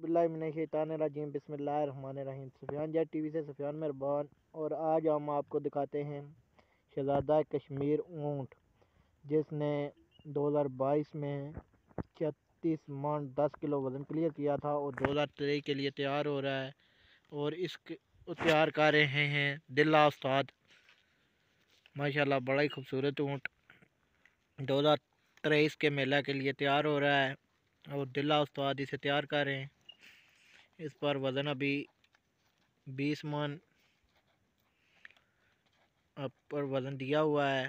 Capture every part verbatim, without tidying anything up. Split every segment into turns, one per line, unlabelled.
औज़ुबिल्लाहिमिनश्शैतानिर्रजीम बिस्मिल्लाहिर्रहमानिर्रहीम। Sufiyan jet TV से सुफियान मेहरबान। और आज हम आपको दिखाते हैं शहज़ादा कश्मीर ऊँट, जिसने दो हज़ार बाईस में छत्तीस मन दस किलो वज़न क्लियर किया था और दो हज़ार तेईस के लिए तैयार हो रहा है। और इस तैयार कर रहे हैं दिल्ला उस्ताद। माशाल्लाह बड़ा ही खूबसूरत ऊँट दो हज़ार तेईस के मेला के लिए तैयार हो रहा है और दिल्ला उस्ताद इसे तैयार कर रहे हैं। इस पर वज़न अभी बीस मन पर वज़न दिया हुआ है।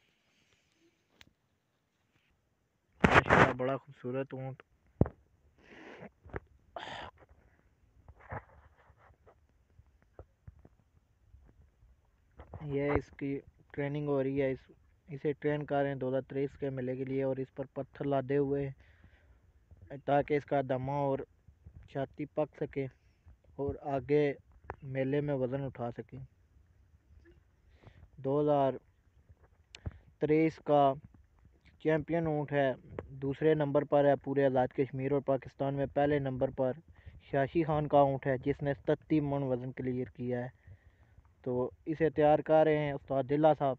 माशाल्लाह बड़ा खूबसूरत ऊँट। ये इसकी ट्रेनिंग हो रही है। इस इसे ट्रेन कर रहे हैं दो हज़ार तेईस के मेले के लिए। और इस पर पत्थर लादे हुए हैं ताकि इसका दमा और छाती पक सके और आगे मेले में वज़न उठा सके। दो हज़ार तेईस का चैम्पियन ऊँट है। दूसरे नंबर पर है पूरे आज़ाद कश्मीर और पाकिस्तान में। पहले नंबर पर शाशी खान का ऊँट है जिसने सत्ती मन वज़न क्लियर किया है। तो इसे तैयार कर रहे हैं उस्ताद दिल्ला साहब।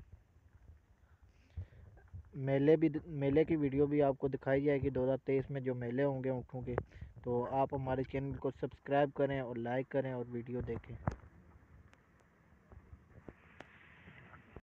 मेले भी मेले की वीडियो भी आपको दिखाई जाएगी दो हज़ार तेईस में जो मेले होंगे ऊँटों के। तो आप हमारे चैनल को सब्सक्राइब करें और लाइक करें और वीडियो देखें।